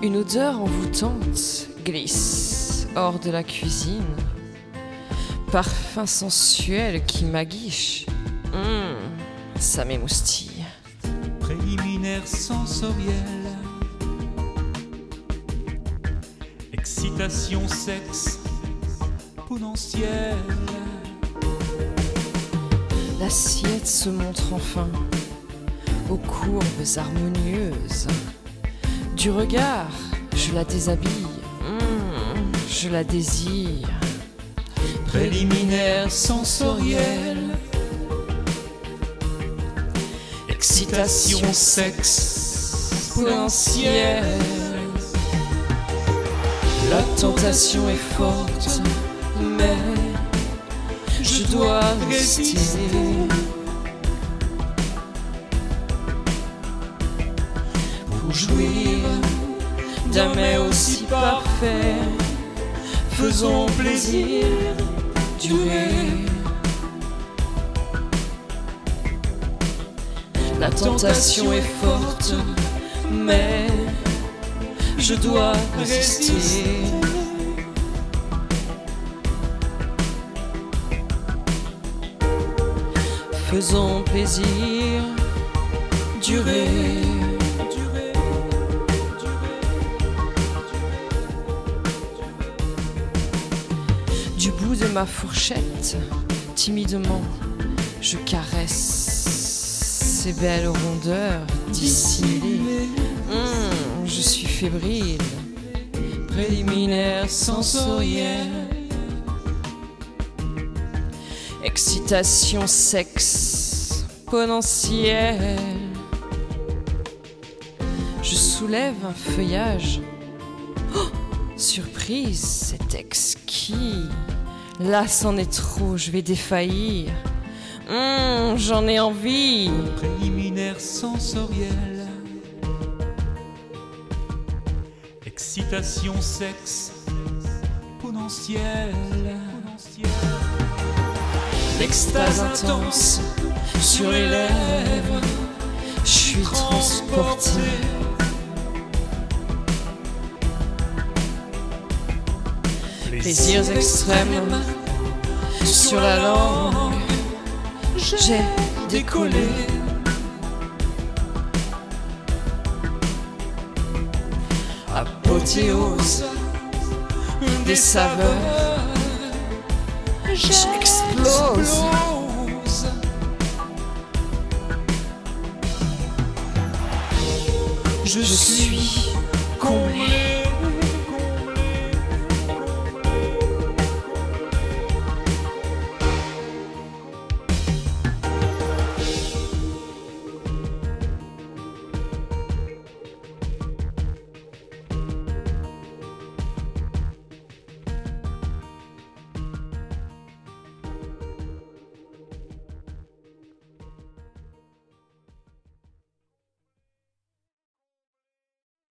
Une odeur envoûtante glisse hors de la cuisine. Parfum sensuel qui m'aguiche. Ça m'émoustille. Préliminaire sensoriel. Excitation, sexe, potentiel. L'assiette se montre enfin aux courbes harmonieuses. Du regard, je la déshabille, je la désire. Préliminaire sensoriel. Excitation, sexe, potentiel. La tentation est forte, mais je dois résister. Pour jouir d'un mets aussi parfait, faisons plaisir, durer. La tentation est forte, mais je dois résister. Faisons plaisir, durer. Du bout de ma fourchette, timidement, je caresse ces belles rondeurs dissimulées. Je suis fébrile, préliminaire sensoriel. Excitation, sexe, potentiel. Je soulève un feuillage. Oh, surprise, c'est exquis. Là, c'en est trop, je vais défaillir. J'en ai envie. Préliminaire sensoriel. Excitation, sexe, potentiel. L'extase intense sur les lèvres. Je suis transporté. Plaisirs extrêmes sur la langue. J'ai décollé. Apothéose des saveurs. J'explose. Je suis comblé.